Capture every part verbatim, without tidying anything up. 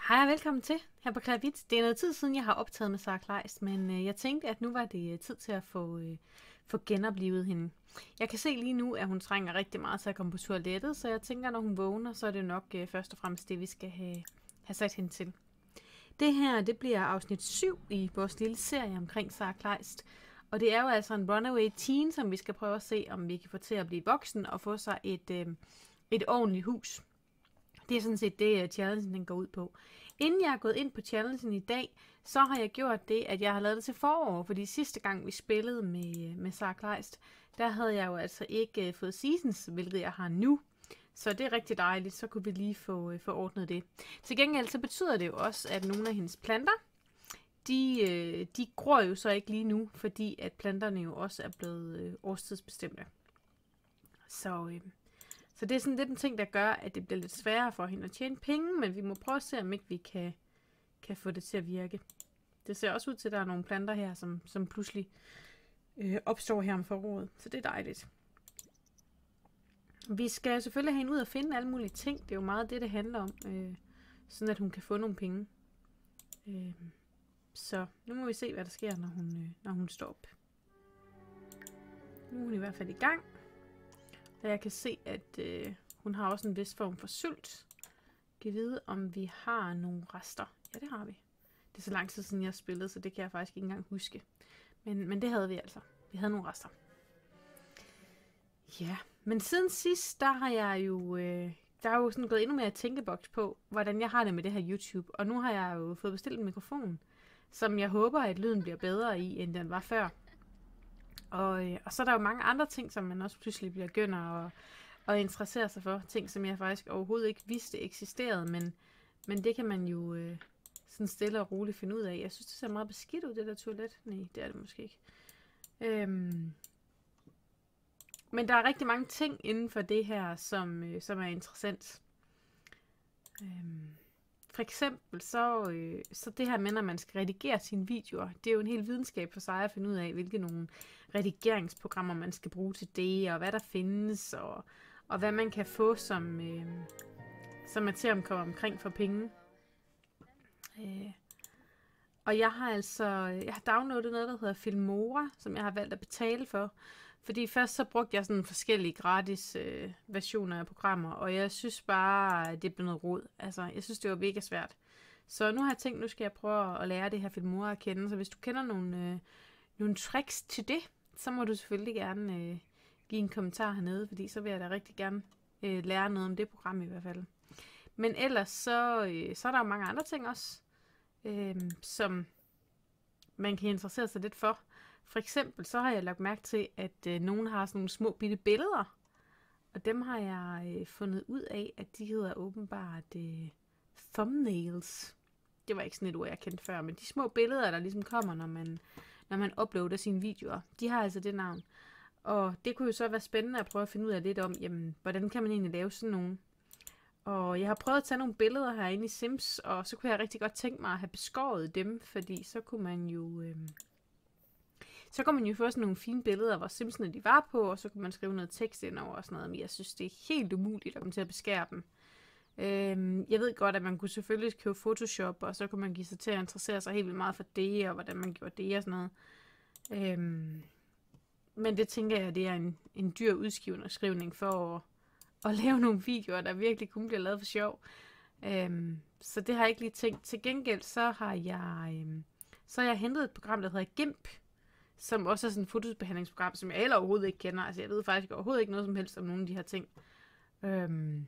Hej og velkommen til her på Klavit. Det er noget tid siden, jeg har optaget med Sarah Kleist, men øh, jeg tænkte, at nu var det øh, tid til at få, øh, få genoplivet hende. Jeg kan se lige nu, at hun trænger rigtig meget til at komme på toilettet, så jeg tænker, når hun vågner, så er det nok øh, først og fremmest det, vi skal have, have sat hende til. Det her, det bliver afsnit syv i vores lille serie omkring Sarah Kleist. Og det er jo altså en runaway teen, som vi skal prøve at se, om vi kan få til at blive voksen og få sig et, øh, et ordentligt hus. Det er sådan set det, uh, challengen den går ud på. Inden jeg er gået ind på challengen i dag, så har jeg gjort det, at jeg har lavet det til forår. Fordi sidste gang vi spillede med, med Sarah Kleist, der havde jeg jo altså ikke uh, fået seasons, hvilket jeg har nu. Så det er rigtig dejligt, så kunne vi lige få, uh, få ordnet det. Til gengæld så betyder det jo også, at nogle af hendes planter, de, uh, de gror jo så ikke lige nu, fordi at planterne jo også er blevet uh, årstidsbestemte. Så... Uh, Så det er sådan lidt en ting, der gør, at det bliver lidt sværere for hende at tjene penge, men vi må prøve at se, om ikke vi kan, kan få det til at virke. Det ser også ud til, at der er nogle planter her, som, som pludselig øh, opstår her om foråret. Så det er dejligt. Vi skal selvfølgelig have hende ud og finde alle mulige ting. Det er jo meget det, det handler om. Øh, sådan at hun kan få nogle penge. Øh, så nu må vi se, hvad der sker, når hun, øh, når hun står op. Nu er hun i hvert fald i gang. Da jeg kan se, at øh, hun har også en vis form for sylt. Kan vide, om vi har nogle rester. Ja, det har vi. Det er så lang tid siden, jeg spillede, så det kan jeg faktisk ikke engang huske. Men, men det havde vi altså. Vi havde nogle rester. Ja, men siden sidst, der har jeg jo, øh, der er jo sådan gået endnu mere tænkeboks på, hvordan jeg har det med det her YouTube. Og nu har jeg jo fået bestilt en mikrofon, som jeg håber, at lyden bliver bedre i, end den var før. Og, øh, og så er der jo mange andre ting, som man også pludselig bliver begynder at, at interessere sig for. Ting, som jeg faktisk overhovedet ikke vidste eksisterede, men, men det kan man jo øh, sådan stille og roligt finde ud af. Jeg synes, det ser meget beskidt ud, det der toilet. Nej, det er det måske ikke. Øhm, men der er rigtig mange ting inden for det her, som, øh, som er interessant. Øhm, For eksempel så, øh, så det her med, når man skal redigere sine videoer, det er jo en hel videnskab for sig at finde ud af, hvilke nogle redigeringsprogrammer man skal bruge til det, og hvad der findes, og, og hvad man kan få, som, øh, som er til at komme omkring for penge. Øh. Og jeg har altså jeg har downloadet noget, der hedder Filmora, som jeg har valgt at betale for. Fordi først så brugte jeg sådan forskellige gratis øh, versioner af programmer, og jeg synes bare, det blev noget rod. Altså, jeg synes, det var mega svært. Så nu har jeg tænkt, nu skal jeg prøve at lære det her Filmora at kende. Så hvis du kender nogle, øh, nogle tricks til det, så må du selvfølgelig gerne øh, give en kommentar hernede, fordi så vil jeg da rigtig gerne øh, lære noget om det program i hvert fald. Men ellers så, øh, så er der jo mange andre ting også, øh, som man kan interessere sig lidt for. For eksempel så har jeg lagt mærke til, at øh, nogen har sådan nogle små bitte billeder. Og dem har jeg øh, fundet ud af, at de hedder åbenbart øh, thumbnails. Det var ikke sådan et ord, jeg kendte før. Men de små billeder, der ligesom kommer, når man, når man uploader sine videoer, de har altså det navn. Og det kunne jo så være spændende at prøve at finde ud af lidt om, jamen, hvordan kan man egentlig lave sådan nogle. Og jeg har prøvet at tage nogle billeder herinde i Sims, og så kunne jeg rigtig godt tænke mig at have beskåret dem, fordi så kunne man jo... Øh, Så kan man jo få sådan nogle fine billeder, hvor Simsene de var på, og så kan man skrive noget tekst ind over og sådan noget. Men jeg synes, det er helt umuligt at komme til at beskære dem. Øhm, jeg ved godt, at man kunne selvfølgelig købe Photoshop, og så kunne man give sig til at interessere sig helt vildt meget for det, og hvordan man gjorde det og sådan noget. Øhm, men det tænker jeg, det er en, en dyr udskrivning for at, at lave nogle videoer, der virkelig kun bliver lavet for sjov. Øhm, så det har jeg ikke lige tænkt. Til gengæld så har jeg, øhm, så har jeg hentet et program, der hedder GIMP, som også er sådan et fotobehandlingsprogram, som jeg heller overhovedet ikke kender. Altså, jeg ved faktisk overhovedet ikke noget som helst om nogle af de her ting. Øhm.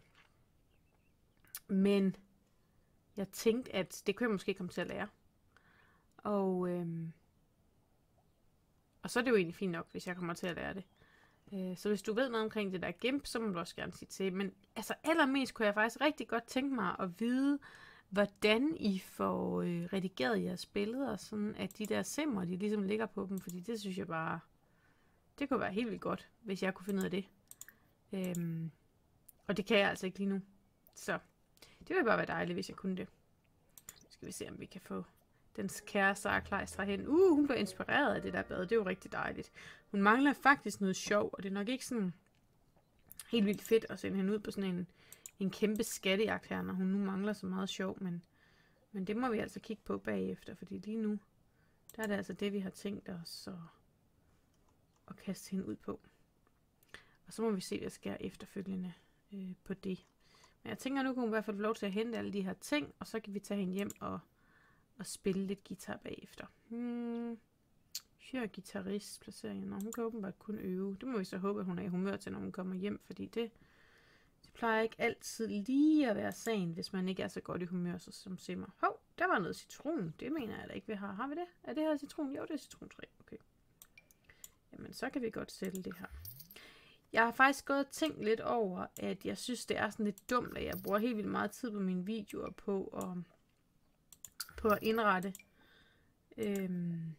Men jeg tænkte, at det kunne jeg måske komme til at lære. Og, øhm. og så er det jo egentlig fint nok, hvis jeg kommer til at lære det. Øh, så hvis du ved noget omkring det der GIMP, så må du også gerne sige til. Men altså, allermest kunne jeg faktisk rigtig godt tænke mig at vide, hvordan I får øh, redigeret jeres billeder, sådan at de der simmer, de ligesom ligger på dem, fordi det synes jeg bare, det kunne være helt vildt godt, hvis jeg kunne finde ud af det. Øhm, og det kan jeg altså ikke lige nu. Så det ville bare være dejligt, hvis jeg kunne det. Så skal vi se, om vi kan få den kære Sarah Kleist herhen. Uh, hun blev inspireret af det der bad, det er jo rigtig dejligt. Hun mangler faktisk noget sjov, og det er nok ikke sådan helt vildt fedt at sende hende ud på sådan en en kæmpe skattejagt her, når hun nu mangler så meget sjov, men Men det må vi altså kigge på bagefter, fordi lige nu, der er det altså det, vi har tænkt os at, at kaste hende ud på. Og så må vi se, hvad der sker efterfølgende øh, på det. Men jeg tænker, nu kan hun i hvert fald få lov til at hente alle de her ting, og så kan vi tage hende hjem og, og spille lidt guitar bagefter. Hmm. Hyre guitarist placeringen, og hun kan åbenbart kun øve. Det må vi så håbe, at hun er i humør til, når hun kommer hjem, fordi det, det plejer ikke altid lige at være sagen, hvis man ikke er så godt i humør, så som simmer. Hov, der var noget citron. Det mener jeg da ikke, vi har. Har vi det? Er det her citron? Jo, det er citrontræ. Okay. Jamen, så kan vi godt sætte det her. Jeg har faktisk gået og tænkt lidt over, at jeg synes, det er sådan lidt dumt, at jeg bruger helt vildt meget tid på mine videoer på at, på at indrette. Øhm,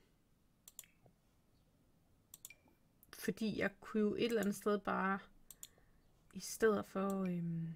fordi jeg kunne jo et eller andet sted bare, i stedet for, øhm,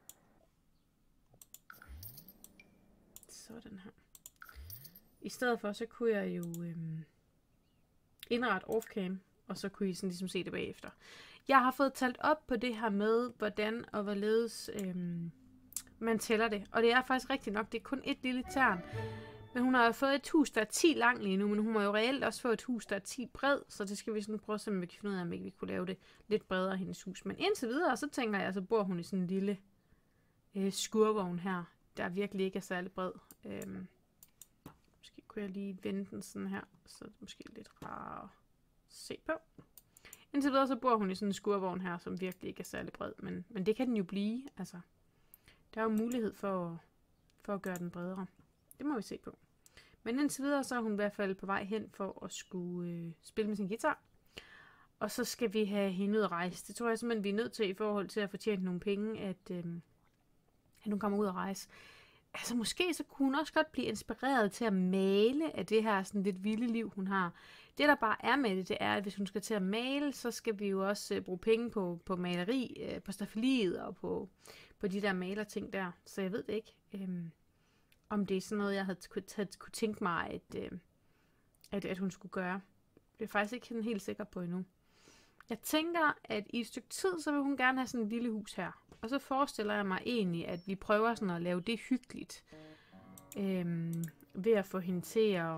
sådan her. I stedet for, så kunne jeg jo øhm, indrette off-cam, og så kunne I sådan ligesom se det bagefter. Jeg har fået talt op på det her med, hvordan og hvorledes øhm, man tæller det. Og det er faktisk rigtigt nok, det er kun et lille tern. Men hun har jo fået et hus, der er ti lang lige nu, men hun må jo reelt også få et hus, der er ti bred. Så det skal vi sådan prøve at se, om vi kan finde ud af, om ikke vi kunne lave det lidt bredere, hendes hus. Men indtil videre, så tænker jeg, så bor hun i sådan en lille øh, skurvogn her, der virkelig ikke er særlig bred. Øhm, måske kunne jeg lige vende den sådan her, så er det måske lidt rart at se på. Indtil videre, så bor hun i sådan en skurvogn her, som virkelig ikke er særlig bred. Men, men det kan den jo blive, altså. Der er jo mulighed for, for at gøre den bredere. Det må vi se på. Men indtil videre, så er hun i hvert fald på vej hen for at skulle øh, spille med sin guitar. Og så skal vi have hende ud at rejse. Det tror jeg simpelthen, vi er nødt til i forhold til at fortjene nogle penge, at, øh, at hun kommer ud at rejse. Altså måske så kunne hun også godt blive inspireret til at male af det her sådan lidt vilde liv, hun har. Det der bare er med det, det er, at hvis hun skal til at male, så skal vi jo også øh, bruge penge på, på maleri, øh, på staffeliet og på, på de der malerting der. Så jeg ved det ikke, øh, om det er sådan noget, jeg havde kunne, havde, kunne tænke mig, at, øh, at, at hun skulle gøre. Det er faktisk ikke helt sikker på endnu. Jeg tænker, at i et stykke tid, så vil hun gerne have sådan et lille hus her. Og så forestiller jeg mig egentlig, at vi prøver sådan at lave det hyggeligt. Øhm, ved at få hende til at...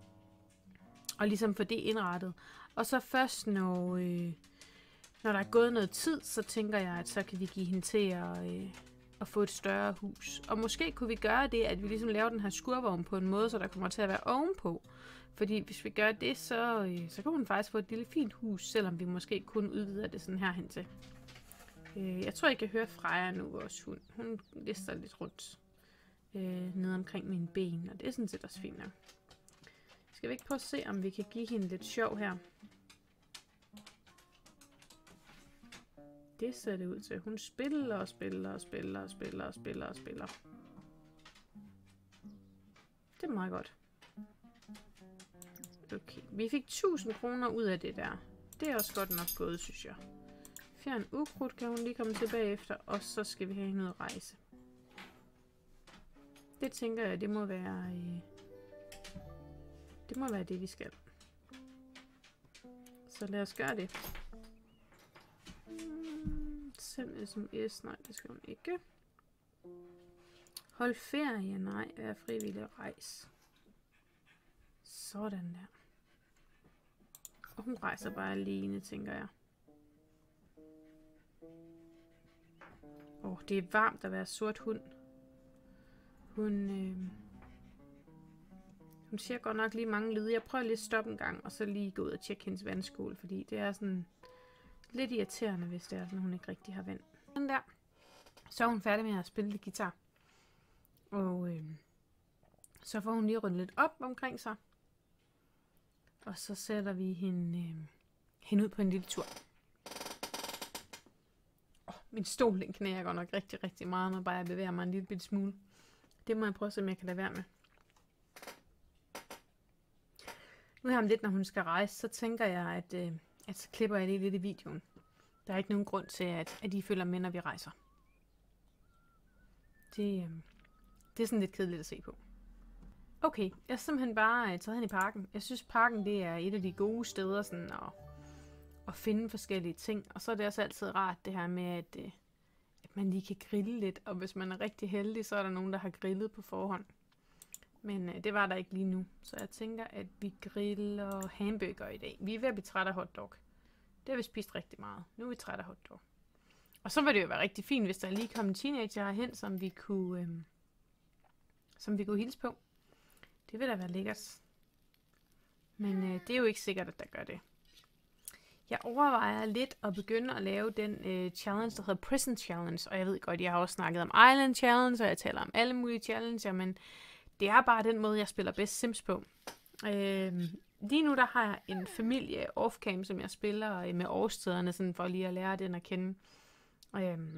Og ligesom få det indrettet. Og så først, når, øh, når der er gået noget tid, så tænker jeg, at så kan vi give hende til at, øh, at få et større hus. Og måske kunne vi gøre det, at vi ligesom laver den her skurvogn på en måde, så der kommer til at være ovenpå. Fordi hvis vi gør det, så, øh, så kan hun faktisk få et lille fint hus, selvom vi måske kun udvider det sådan her hen til. Øh, jeg tror, I kan høre Freja nu, vores hund. Hun lister lidt rundt øh, nede omkring mine ben, og det er sådan set også fint nok. Skal vi ikke prøve at se, om vi kan give hende lidt sjov her? Det ser det ud til. Hun spiller og spiller og spiller og spiller og spiller og spiller. Det er meget godt. Okay, vi fik tusind kroner ud af det der. Det er også godt nok gået, synes jeg. Fjern ukrudt kan hun lige komme tilbage efter, og så skal vi have hende ud at rejse. Det tænker jeg, det må være... Øh, det må være det, vi skal. Så lad os gøre det. Send sms. Nej, det skal hun ikke. Hold ferie. Nej, vær frivillig og rejse. Sådan der. Og hun rejser bare alene, tænker jeg. Åh, oh, det er varmt at være sort hund. Hun, øh, hun siger godt nok lige mange lyde. Jeg prøver lige at stoppe en gang, og så lige gå ud og tjekke hendes vandskål, fordi det er sådan lidt irriterende, hvis det er sådan, hun ikke rigtig har vand. Sådan der. Så er hun færdig med at spille lidt guitar. Og øh, så får hun lige rundt lidt op omkring sig. Og så sætter vi hende, øh, hende ud på en lille tur. Oh, min stol, den knæger godt nok rigtig, rigtig meget, når bare jeg bevæger mig en lille bitte smule. Det må jeg prøve at se, om jeg kan lade være med. Nu her om lidt, når hun skal rejse, så tænker jeg, at, øh, at så klipper jeg det lidt i videoen. Der er ikke nogen grund til, at, at I følger med, når vi rejser. Det, øh, det er sådan lidt kedeligt at se på. Okay, jeg er simpelthen bare taget hen i parken. Jeg synes, parken det er et af de gode steder sådan at, at finde forskellige ting. Og så er det også altid rart det her med, at, at man lige kan grille lidt. Og hvis man er rigtig heldig, så er der nogen, der har grillet på forhånd. Men øh, det var der ikke lige nu. Så jeg tænker, at vi griller hamburger i dag. Vi er ved at blive trætte af hotdog. Det har vi spist rigtig meget. Nu er vi trætte af hotdog. Og så ville det jo være rigtig fint, hvis der lige kom en teenager herhen, som vi kunne, øh, som vi kunne hilse på. Det vil da være lækkert. Men øh, det er jo ikke sikkert, at der gør det. Jeg overvejer lidt at begynde at lave den øh, challenge, der hedder Prison Challenge. Og jeg ved godt, jeg har også snakket om Island Challenge, og jeg taler om alle mulige challenges, men det er bare den måde, jeg spiller bedst Sims på. Øh, lige nu der har jeg en familie off-cam, som jeg spiller med årstiderne, sådan for lige at lære den at kende. Øh,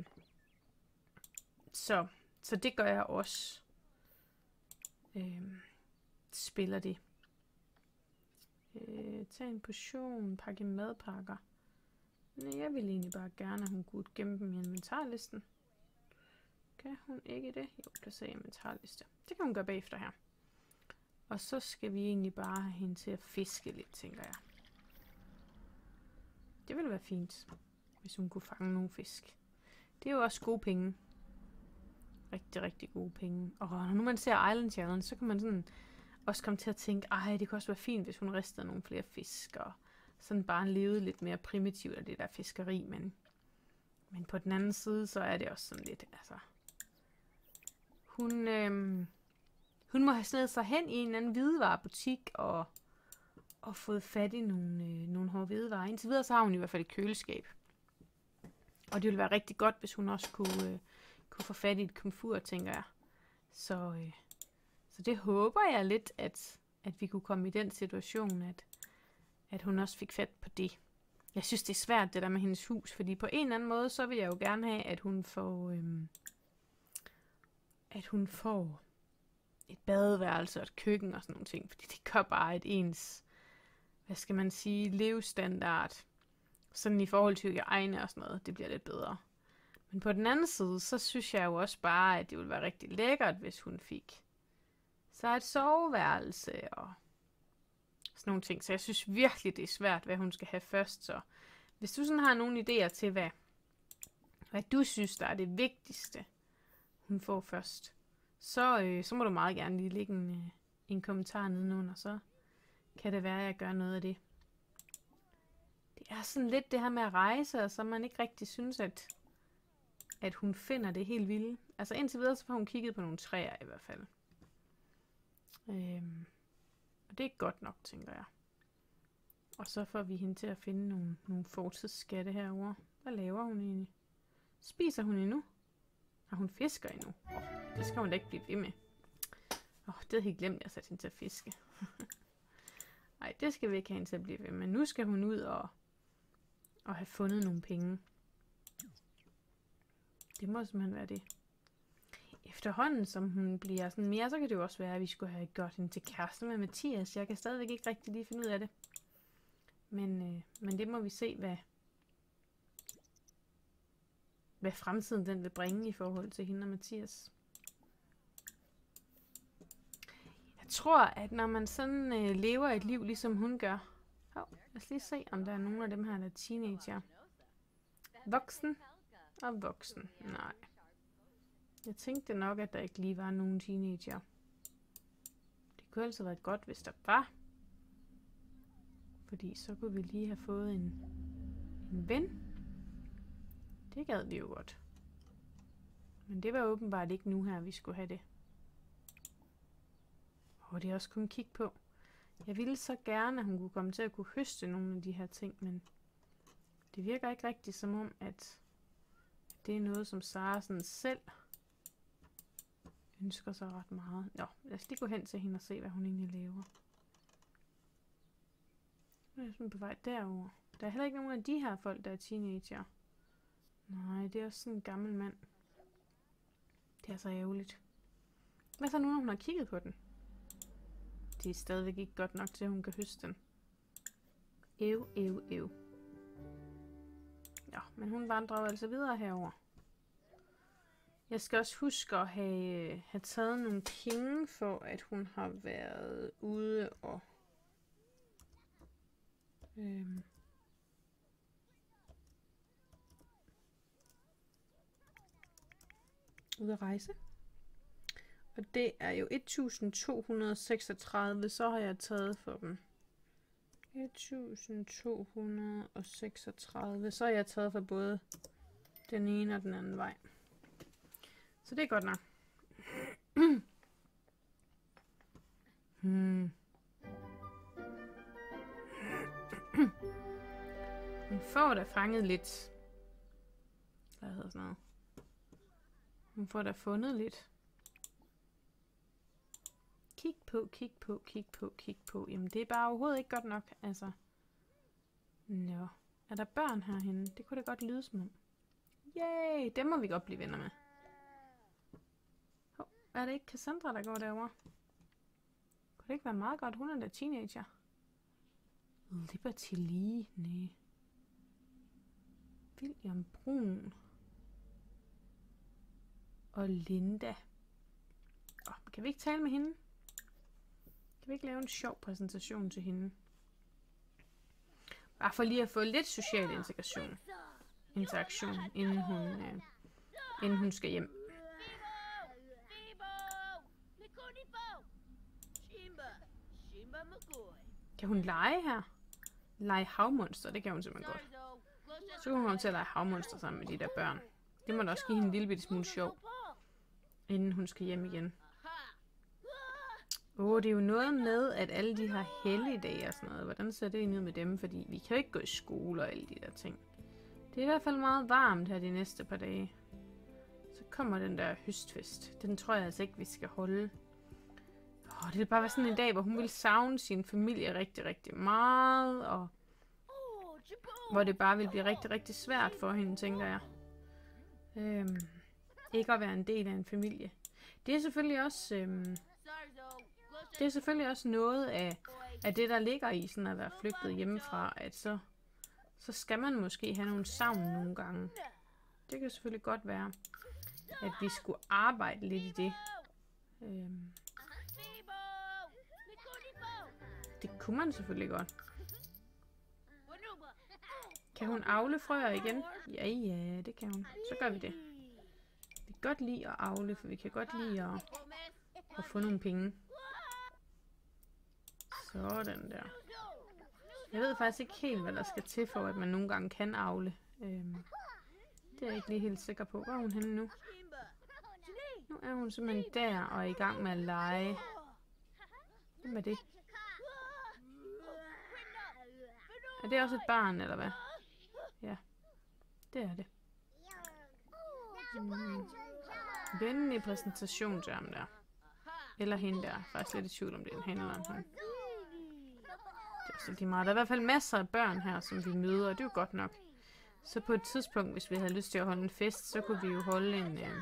så, så det gør jeg også. Øh, spiller det. Øh, tag en portion, pakke madpakker. Nej, jeg vil egentlig bare gerne, at hun kunne gemme dem i inventarlisten. Kan hun ikke det? Jo, placer inventarliste. Det kan hun gøre bagefter her. Og så skal vi egentlig bare have hende til at fiske lidt, tænker jeg. Det ville være fint, hvis hun kunne fange nogle fisk. Det er jo også gode penge. Rigtig, rigtig gode penge. Og når nu man ser Island Challenge, så kan man sådan også komme til at tænke, ej, det kunne også være fint, hvis hun ristede nogle flere fisk, og sådan bare levede lidt mere primitivt af det der fiskeri, men, men på den anden side, så er det også sådan lidt, altså, hun, øhm, hun må have snedet sig hen i en eller anden hvidevarebutik, og, og fået fat i nogle, øh, nogle hårde hvidevarer. Indtil videre, så har hun i hvert fald et køleskab. Og det ville være rigtig godt, hvis hun også kunne, øh, kunne få fat i et komfur, tænker jeg. Så... Øh, Så det håber jeg lidt, at, at vi kunne komme i den situation, at, at hun også fik fat på det. Jeg synes, det er svært, det der med hendes hus, fordi på en eller anden måde, så vil jeg jo gerne have, at hun får, øhm, at hun får et badeværelse og et køkken og sådan nogle ting, fordi det gør bare et ens, hvad skal man sige, levestandard, sådan i forhold til hygiejne og sådan noget, det bliver lidt bedre. Men på den anden side, så synes jeg jo også bare, at det ville være rigtig lækkert, hvis hun fik så et soveværelse og sådan nogle ting. Så jeg synes virkelig, det er svært, hvad hun skal have først. Så hvis du sådan har nogle idéer til, hvad, hvad du synes, der er det vigtigste, hun får først, så, øh, så må du meget gerne lige lægge en, øh, en kommentar nedenunder, så kan det være, at jeg gør noget af det. Det er sådan lidt det her med at rejse, og så man ikke rigtig synes, at, at hun finder det helt vilde. Altså indtil videre, så får hun kigget på nogle træer i hvert fald. Øhm, og det er godt nok, tænker jeg. Og så får vi hende til at finde nogle, nogle fortidsskatte herovre. Hvad laver hun egentlig? Spiser hun endnu? Og hun fisker endnu? Oh, det skal hun da ikke blive ved med. Åh, oh, det havde jeg glemt, at jeg satte hende til at fiske. Nej, det skal vi ikke have hende til at blive ved med. Nu skal hun ud og, og have fundet nogle penge. Det må simpelthen være det. Efterhånden, som hun bliver sådan mere, så kan det jo også være, at vi skulle have gjort hende til kæreste med Mathias. Jeg kan stadigvæk ikke rigtig lige finde ud af det. Men, øh, men det må vi se, hvad, hvad fremtiden den vil bringe i forhold til hende og Mathias. Jeg tror, at når man sådan øh, lever et liv, ligesom hun gør. Oh, lad os lige se, om der er nogen af dem her, der er teenager. Voksen og voksen. Nej. Jeg tænkte nok, at der ikke lige var nogen teenager. Det kunne altså være godt, hvis der var. Fordi så kunne vi lige have fået en, en ven. Det gad vi jo godt. Men det var åbenbart ikke nu her, vi skulle have det. Og det er også kun kigge på. Jeg ville så gerne, at hun kunne komme til at kunne høste nogle af de her ting, men det virker ikke rigtigt som om, at det er noget, som Sara sådan selv ønsker sig ret meget. Nå, lad os lige gå hen til hende og se, hvad hun egentlig laver. Nu er jeg sådan på vej derover. Der er heller ikke nogen af de her folk, der er teenager. Nej, det er også sådan en gammel mand. Det er så ærgerligt. Hvad så nu, når hun har kigget på den? Det er stadigvæk ikke godt nok til, at hun kan høste den. Ev, ev, ev. Ja, men hun vandrer jo altså videre herover. Jeg skal også huske at have, have taget nogle penge for, at hun har været ude og øhm, ude at rejse. Og det er jo et tusind to hundrede og seksogtredive, så har jeg taget for dem. et tusind to hundrede og seksogtredive, så har jeg taget for både den ene og den anden vej. Så det er godt nok. hmm. Hun får da fanget lidt. Hvad hedder sådan noget? Hun får da fundet lidt. Kig på, kig på, kig på, kig på. Jamen det er bare overhovedet ikke godt nok. Altså. Nå. Er der børn herhenne? Det kunne da godt lyde som om. Yay! Dem må vi godt blive venner med. Oh, er det ikke Cassandra, der går derovre? Kunne det ikke være meget godt? Hun er da teenager. Liberty Lee. Næh. William Brun. Og Linda. Oh, kan vi ikke tale med hende? Kan vi ikke lave en sjov præsentation til hende? Bare for lige at få lidt social integration. Interaktion, inden hun, øh, inden hun skal hjem. Kan hun lege her? Lege havmonster, det kan hun simpelthen godt. Så kan hun komme til at lege havmonster sammen med de der børn. Det må da også give hende en lille bitte smule sjov, inden hun skal hjem igen. Åh, oh, det er jo noget med, at alle de her helligdage og sådan noget, hvordan ser det ud med dem? Fordi vi kan jo ikke gå i skole og alle de der ting. Det er i hvert fald meget varmt her de næste par dage. Så kommer den der høstfest. Den tror jeg altså ikke, vi skal holde. Oh, det vil bare være sådan en dag, hvor hun vil savne sin familie rigtig, rigtig meget. Og hvor det bare vil blive rigtig, rigtig svært for hende, tænker jeg. Øhm, ikke at være en del af en familie. Det er selvfølgelig også... Øhm, det er selvfølgelig også noget af, af det, der ligger i sådan at være flygtet hjemmefra, at så, så skal man måske have nogle savn nogle gange. Det kan selvfølgelig godt være, at vi skulle arbejde lidt i det. Øhm. Det kunne man selvfølgelig godt. Kan hun avle frøer igen? Ja, ja, det kan hun. Så gør vi det. Vi kan godt lide at avle, for vi kan godt lide at, at få nogle penge. Sådan der. Jeg ved faktisk ikke helt, hvad der skal til for, at man nogle gange kan avle. Øhm, det er jeg ikke lige helt sikker på. Hvor er hun henne nu? Nu er hun simpelthen der og er i gang med at lege. Hvem er det? Er det også et barn, eller hvad? Ja, det er det. Mm. Venlig præsentation til ham der. Eller hende der. Jeg er faktisk lidt i tvivl om det er en hende eller en hende. Det er også lige meget. Der er i hvert fald masser af børn her, som vi møder, og det er jo godt nok. Så på et tidspunkt, hvis vi havde lyst til at holde en fest, så kunne vi jo holde en... Øh,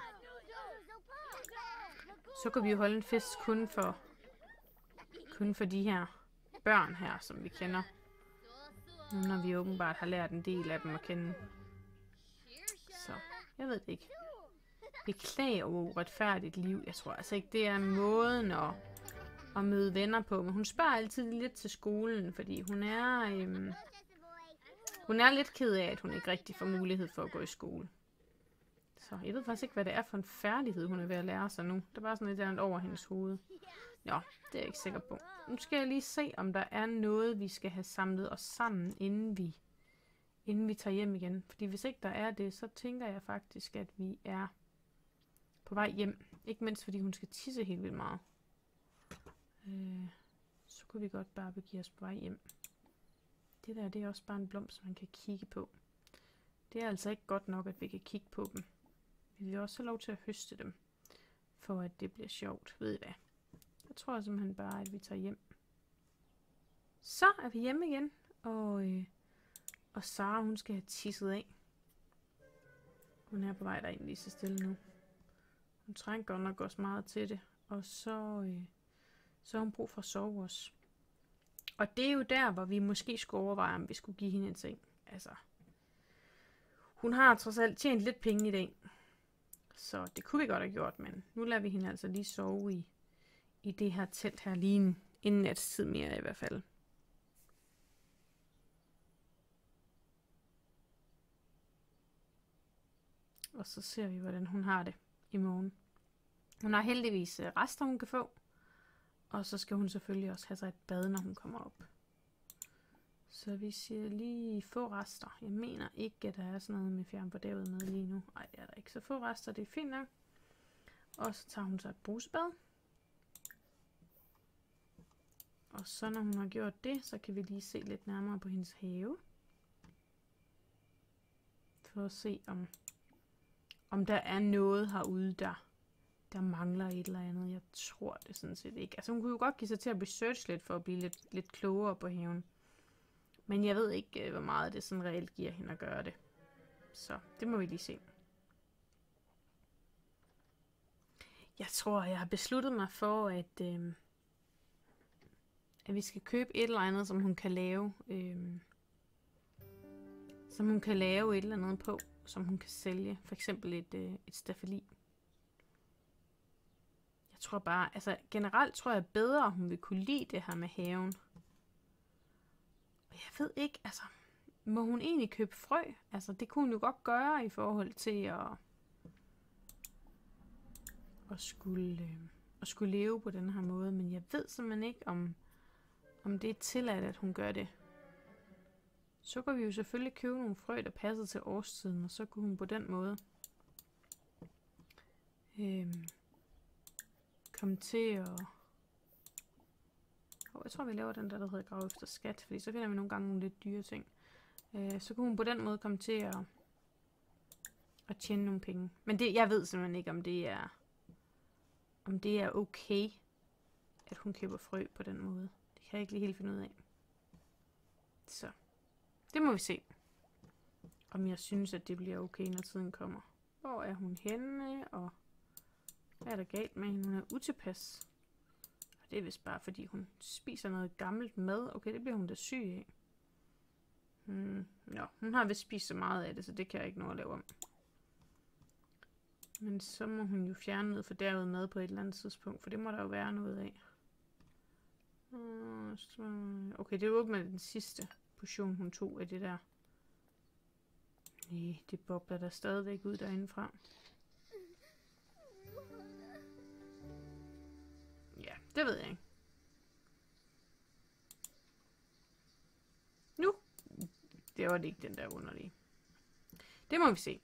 så kunne vi jo holde en fest kun for... kun for de her børn her, som vi kender. Nu når vi åbenbart har lært en del af dem at kende. Så, jeg ved det ikke. Beklager over uretfærdigt liv. Jeg tror altså ikke, det er måden at, at møde venner på. Men hun spørger altid lidt til skolen, fordi hun er, øhm, hun er lidt ked af, at hun ikke rigtig får mulighed for at gå i skole. Så jeg ved faktisk ikke, hvad det er for en færdighed, hun er ved at lære sig nu. Det er bare sådan lidt andet over hendes hoved. Ja, det er jeg ikke sikker på. Nu skal jeg lige se, om der er noget, vi skal have samlet os sammen, inden vi, inden vi tager hjem igen. Fordi hvis ikke der er det, så tænker jeg faktisk, at vi er på vej hjem. Ikke mindst, fordi hun skal tisse helt vildt meget. Øh, så kunne vi godt bare begive os på vej hjem. Det der, det er også bare en blomst, man kan kigge på. Det er altså ikke godt nok, at vi kan kigge på dem. Vi vil også have lov til at høste dem, for at det bliver sjovt. Ved I hvad? Jeg tror simpelthen bare, at vi tager hjem. Så er vi hjemme igen, og, øh, og Sara, hun skal have tisset af. Hun er på vej derind lige så stille nu. Hun trænger godt nok også meget til det, og så, øh, så har hun brug for at sove også. Og det er jo der, hvor vi måske skulle overveje, om vi skulle give hende en ting. Altså, hun har trods alt tjent lidt penge i dag, så det kunne vi godt have gjort, men nu lader vi hende altså lige sove i, i det her telt her lige inden natstid mere i hvert fald. Og så ser vi, hvordan hun har det i morgen. Hun har heldigvis rester, hun kan få. Og så skal hun selvfølgelig også have sig et bad, når hun kommer op. Så vi siger lige få rester. Jeg mener ikke, at der er sådan noget med fjern på davet med lige nu. Ej, er der ikke så få rester, det er fint nok. Og så tager hun sig et brusebad. Og så når hun har gjort det, så kan vi lige se lidt nærmere på hendes have. For at se, om, om der er noget herude, der, der mangler et eller andet. Jeg tror det sådan set ikke. Altså hun kunne jo godt give sig til at researche lidt, for at blive lidt, lidt klogere på haven. Men jeg ved ikke, hvor meget det sådan reelt giver hende at gøre det. Så det må vi lige se. Jeg tror, jeg har besluttet mig for, at, øh, at vi skal købe et eller andet, som hun kan lave. Øh, som hun kan lave et eller andet på, som hun kan sælge. For eksempel et, øh, et staffeli. Jeg tror bare, altså generelt tror jeg bedre, hun vil kunne lide det her med haven. Jeg ved ikke, altså, må hun egentlig købe frø? Altså, det kunne hun jo godt gøre i forhold til at, at, skulle, øh, at skulle leve på den her måde. Men jeg ved simpelthen ikke, om, om det er tilladt, at hun gør det. Så kan vi jo selvfølgelig købe nogle frø, der passer til årstiden, og så kunne hun på den måde øh, komme til at... Jeg tror, vi laver den der, der hedder grave efter skat, fordi så finder vi nogle gange nogle lidt dyre ting. Øh, så kunne hun på den måde komme til at, at tjene nogle penge. Men det, jeg ved simpelthen ikke, om det er om det er okay, at hun køber frø på den måde. Det kan jeg ikke lige helt finde ud af. Så, det må vi se. Om jeg synes, at det bliver okay, når tiden kommer. Hvor er hun henne, og hvad er der galt med hende? Hun er utilpas. Det er vist bare, fordi hun spiser noget gammelt mad. Okay, det bliver hun da syg af. Hmm, ja, hun har vist spist så meget af det, så det kan jeg ikke nå at lave om. Men så må hun jo fjerne noget fordærvet mad på et eller andet tidspunkt, for det må der jo være noget af. Okay, det var med den sidste portion, hun tog af det der. Nej, det bobler der stadigvæk ud derindefra. Ja, det ved jeg ikke. Nu. Det var det ikke den der underlige. Det må vi se.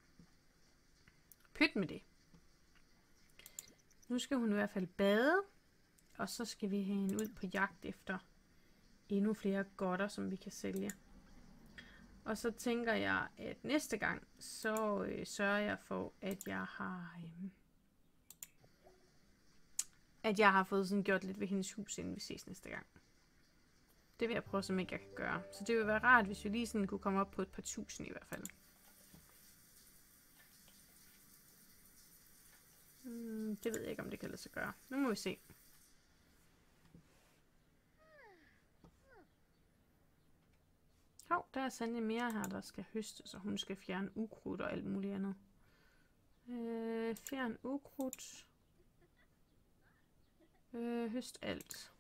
Pyt med det. Nu skal hun i hvert fald bade. Og så skal vi have hende ud på jagt efter endnu flere godter, som vi kan sælge. Og så tænker jeg, at næste gang, så øh, sørger jeg for, at jeg har... Øh, at jeg har fået sådan gjort lidt ved hendes hus, inden vi ses næste gang. Det vil jeg prøve, som ikke jeg kan gøre. Så det vil være rart, hvis vi lige sådan kunne komme op på et par tusind i hvert fald. Hmm, det ved jeg ikke, om det kan lade sig gøre. Nu må vi se. Hov, der er sandelig mere her, der skal høste, så hun skal fjerne ukrudt og alt muligt andet. Øh, fjern ukrudt. Øh, høst alt.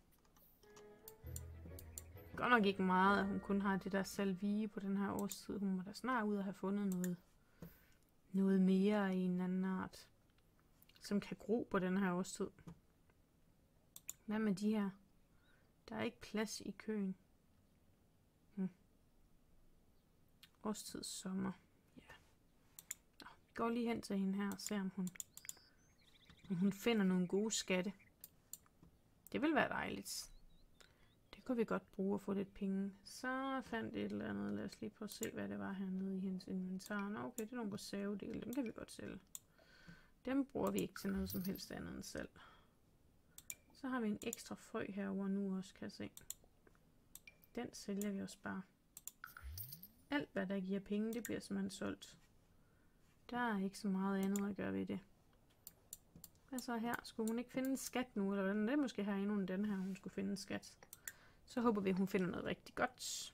Godt nok ikke meget, at hun kun har det der salvie på den her årstid. Hun må da snart ud og have fundet noget, noget mere i en anden art, som kan gro på den her årstid. Hvad med de her? Der er ikke plads i køen. Hm. Årstids sommer. Ja. Nå, vi går lige hen til hende her og ser, om hun, om hun finder nogle gode skatte. Det vil være dejligt. Det kunne vi godt bruge at få lidt penge. Så fandt et eller andet. Lad os lige prøve at se, hvad det var hernede i hendes inventar. Nå, okay, det er nogle reservedele. Dem kan vi godt sælge. Dem bruger vi ikke til noget som helst andet end selv. Så har vi en ekstra frø herovre nu også, kan jeg se. Den sælger vi også bare. Alt, hvad der giver penge, det bliver simpelthen solgt. Der er ikke så meget andet at gøre ved det. Hvad så her? Skulle hun ikke finde en skat nu? Eller hvordan? Det er måske her endnu end den her, hun skulle finde en skat. Så håber vi, at hun finder noget rigtig godt.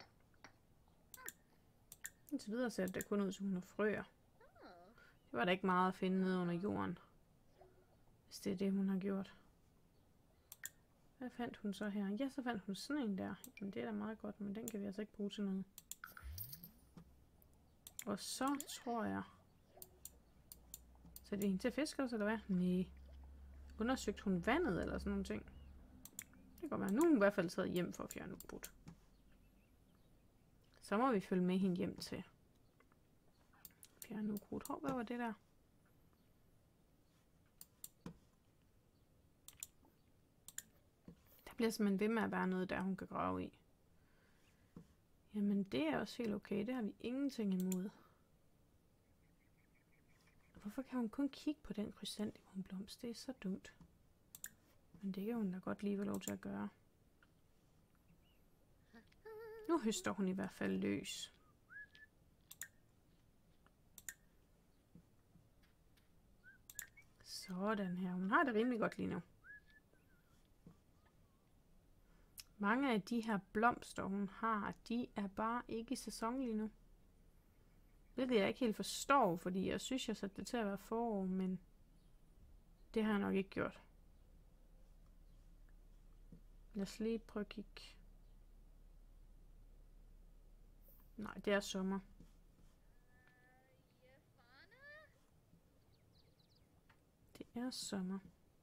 Indtil videre ser det kun ud, som hun har frøer. Det var der ikke meget at finde nede under jorden. Hvis det er det, hun har gjort. Hvad fandt hun så her? Ja, så fandt hun sådan en der. Jamen, det er da meget godt, men den kan vi altså ikke bruge til noget. Og så tror jeg... Så er det hende til at fiske også, eller hvad? Nej. Undersøgte hun vandet, eller sådan nogle ting? Det kan godt være. Nu er hun i hvert fald taget hjem for at fjerne ukrudt. Så må vi følge med hende hjem til fjerne ukrudt. Hov, hvad var det der? Der bliver simpelthen ved med at være noget, der hun kan grave i. Jamen, det er også helt okay. Det har vi ingenting imod. Hvorfor kan hun kun kigge på den krysantemumblomst? Det er så dumt. Men det kan hun da godt lige have lov til at gøre. Nu høster hun i hvert fald løs. Sådan her. Hun har det rimelig godt lige nu. Mange af de her blomster, hun har, de er bare ikke i sæson lige nu. Hvilket jeg ikke helt forstår, fordi jeg synes, jeg satte det til at være forår, men det har jeg nok ikke gjort. Lad os lige prøve at kigge. Nej, det er sommer. Det er sommer.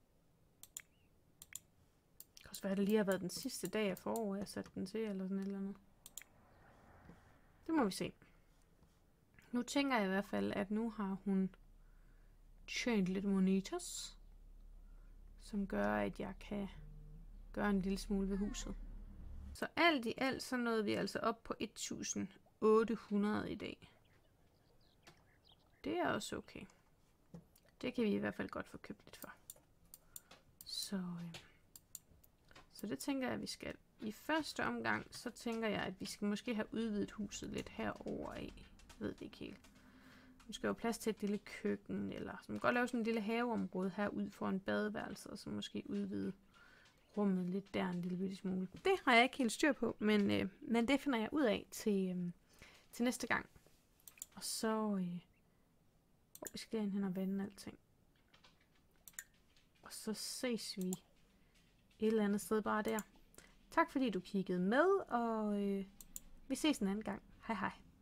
Det kan også være, at det lige har været den sidste dag af foråret, jeg satte den til, eller sådan et eller andet. Det må vi se. Nu tænker jeg i hvert fald, at nu har hun tjent lidt monetas, som gør, at jeg kan gøre en lille smule ved huset. Så alt i alt, så nåede vi altså op på et tusind otte hundrede i dag. Det er også okay. Det kan vi i hvert fald godt få købt lidt for. Så, øh, så det tænker jeg, at vi skal. I første omgang, så tænker jeg, at vi skal måske have udvidet huset lidt herover af. Jeg ved det ikke helt. Vi skal jo have plads til et lille køkken, eller så man kan godt lave sådan en lille haveområde herud for en badeværelse, og så måske udvide rummet lidt der en lille bitte smule. Det har jeg ikke helt styr på, men, øh, men det finder jeg ud af til, øh, til næste gang. Og så øh, oh, vi skal ind hen og vande alting. Og så ses vi et eller andet sted bare der. Tak fordi du kiggede med, og øh, vi ses en anden gang. Hej hej.